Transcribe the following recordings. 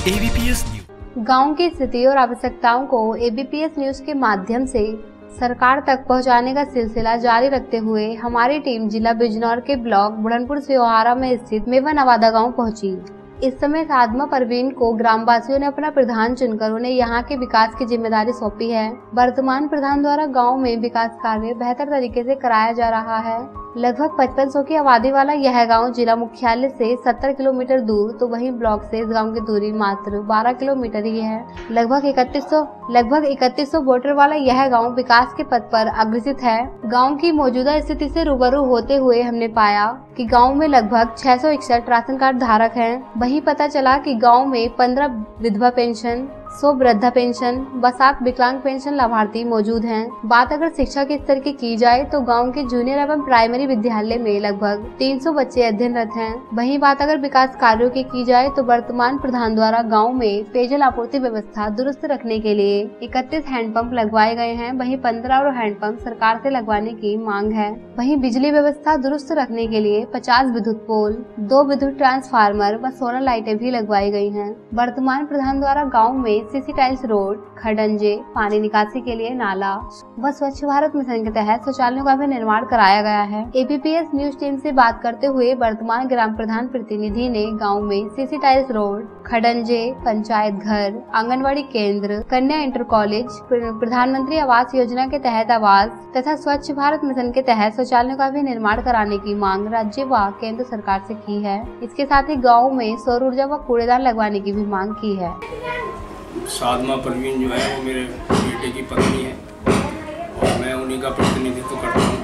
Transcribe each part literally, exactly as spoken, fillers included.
ABPS news. गांव की स्थिति और आवश्यकताओं को एबीपीएस न्यूज के माध्यम से सरकार तक पहुंचाने का सिलसिला जारी रखते हुए हमारी टीम जिला बिजनौर के ब्लॉक बुढ़नपुर सियोहारा में स्थित मेवा नवादा गांव पहुंची। इस समय साधमा परवीन को ग्रामवासियों ने अपना प्रधान चुनकर उन्हें यहां के विकास की जिम्मेदारी सौंपी है। वर्तमान प्रधान द्वारा गांव में विकास कार्य बेहतर तरीके से कराया जा रहा है। लगभग पचपन सौ की आबादी वाला यह गांव जिला मुख्यालय से सत्तर किलोमीटर दूर, तो वहीं ब्लॉक से इस गांव की दूरी मात्र बारह किलोमीटर ही है। लगभग इकतीस सौ लगभग इकतीस सौ वोटर वाला यह गांव विकास के पथ पर अग्रसित है। गांव की मौजूदा स्थिति से रूबरू होते हुए हमने पाया कि गांव में लगभग छह सौ इकसठ राशन कार्ड धारक हैं। वहीं पता चला कि गांव में पंद्रह विधवा पेंशन, सौ वृद्धा पेंशन व सात विकलांग पेंशन लाभार्थी मौजूद हैं। बात अगर शिक्षा के स्तर की की जाए तो गांव के जूनियर एवं प्राइमरी विद्यालय में लगभग तीन सौ बच्चे अध्ययनरत हैं। वहीं बात अगर विकास कार्यों की की जाए तो वर्तमान प्रधान द्वारा गांव में पेयजल आपूर्ति व्यवस्था दुरुस्त रखने के लिए इकतीस हैंडपंप लगवाए गए हैं। वहीं पंद्रह और हैंडपंप सरकार से लगवाने की मांग है। वहीं बिजली व्यवस्था दुरुस्त रखने के लिए पचास विद्युत पोल, दो विद्युत ट्रांसफार्मर व सोलर लाइटें भी लगवाई गई हैं। वर्तमान प्रधान द्वारा गाँव में सीसी टाइल्स रोड, खडंजे, पानी निकासी के लिए नाला व स्वच्छ भारत मिशन के तहत शौचालयों का भी निर्माण कराया गया है। एबीपीएस न्यूज टीम से बात करते हुए वर्तमान ग्राम प्रधान प्रतिनिधि ने गांव में सीसी टाइल्स रोड, खडंजे, पंचायत घर, आंगनवाड़ी केंद्र, कन्या इंटर कॉलेज, प्रधानमंत्री आवास योजना के तहत आवास तथा स्वच्छ भारत मिशन के तहत शौचालयों का भी निर्माण कराने की मांग राज्य व केंद्र सरकार से की है। इसके साथ ही गाँव में सौर ऊर्जा व कूड़ेदान लगवाने की भी मांग की है। साधमा परवीन जो है वो मेरे बेटे की पत्नी है और मैं उन्हीं का प्रतिनिधित्व करता हूँ।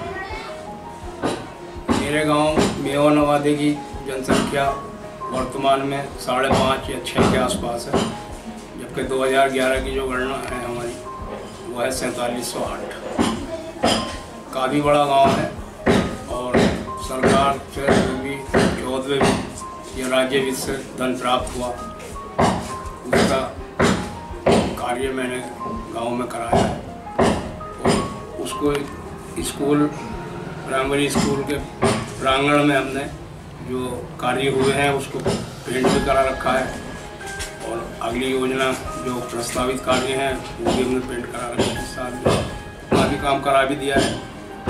मेरे गांव मेवा नवादे की जनसंख्या वर्तमान में साढ़े पाँच या छः के आसपास है, जबकि दो हज़ार ग्यारह की जो गणना है हमारी वो है सैंतालीस सौ आठ। काफ़ी बड़ा गांव है और सरकार से भी चौदहवें या राज्य वित्त से धन प्राप्त हुआ, उसका कार्य मैंने गांव में कराया है और उसको स्कूल, प्राइमरी स्कूल के प्रांगण में हमने जो कार्य हुए हैं उसको पेंट भी करा रखा है और अगली योजना जो प्रस्तावित कार्य हैं वो भी हमने पेंट करा रखा है। इस साल काफ़ी काम करा भी दिया है।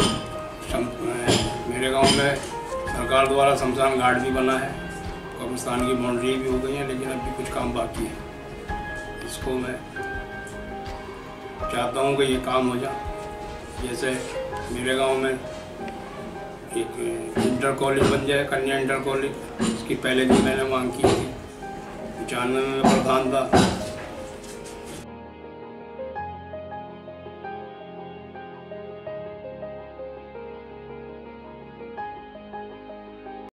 मेरे गांव में सरकार द्वारा शमशान घाट भी बना है, कब्रिस्तान की बाउंड्री भी हो गई है, लेकिन अभी कुछ काम बाकी है। इसको मैं चाहता हूँ कि ये काम हो जाए। जैसे मेरे गांव में एक इंटर कॉलेज बन जाए, कन्या इंटर कॉलेज, इसकी पहले भी मैंने मांग की थी। पचानवे में प्रधान था,